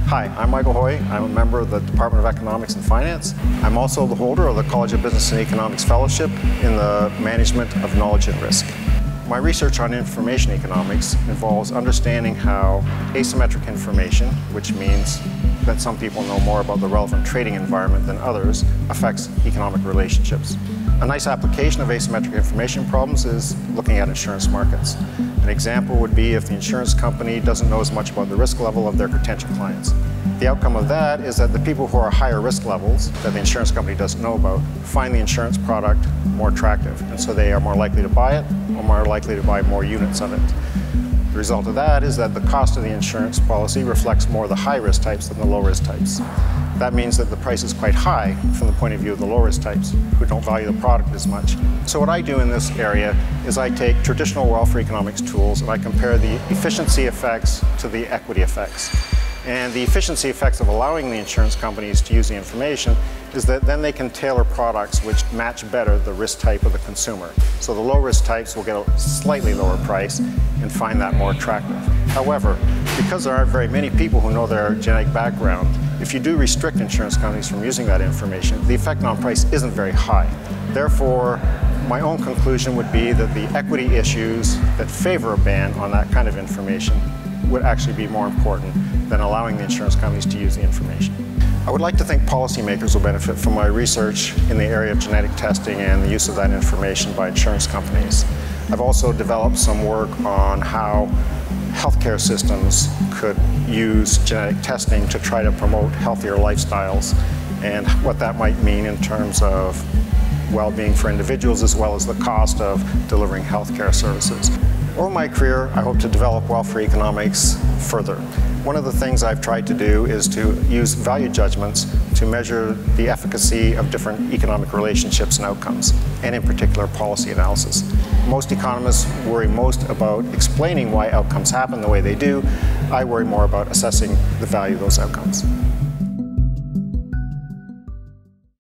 Hi, I'm Michael Hoy. I'm a member of the Department of Economics and Finance. I'm also the holder of the College of Business and Economics Fellowship in the Management of Knowledge and Risk. My research on information economics involves understanding how asymmetric information, which means that some people know more about the relevant trading environment than others, affects economic relationships. A nice application of asymmetric information problems is looking at insurance markets. An example would be if the insurance company doesn't know as much about the risk level of their potential clients. The outcome of that is that the people who are higher risk levels that the insurance company doesn't know about find the insurance product more attractive, and so they are more likely to buy it or more likely to buy more units of it. The result of that is that the cost of the insurance policy reflects more the high-risk types than the low-risk types. That means that the price is quite high from the point of view of the low-risk types who don't value the product as much. So what I do in this area is I take traditional welfare economics tools and I compare the efficiency effects to the equity effects. And the efficiency effects of allowing the insurance companies to use the information is that then they can tailor products which match better the risk type of the consumer. So the low-risk types will get a slightly lower price and find that more attractive. However, because there aren't very many people who know their genetic background, if you do restrict insurance companies from using that information, the effect on price isn't very high. Therefore, my own conclusion would be that the equity issues that favor a ban on that kind of information would actually be more important than allowing the insurance companies to use the information. I would like to think policymakers will benefit from my research in the area of genetic testing and the use of that information by insurance companies. I've also developed some work on how healthcare systems could use genetic testing to try to promote healthier lifestyles and what that might mean in terms of well-being for individuals as well as the cost of delivering healthcare services. Over my career, I hope to develop welfare economics further. One of the things I've tried to do is to use value judgments to measure the efficacy of different economic relationships and outcomes, and in particular policy analysis. Most economists worry most about explaining why outcomes happen the way they do. I worry more about assessing the value of those outcomes.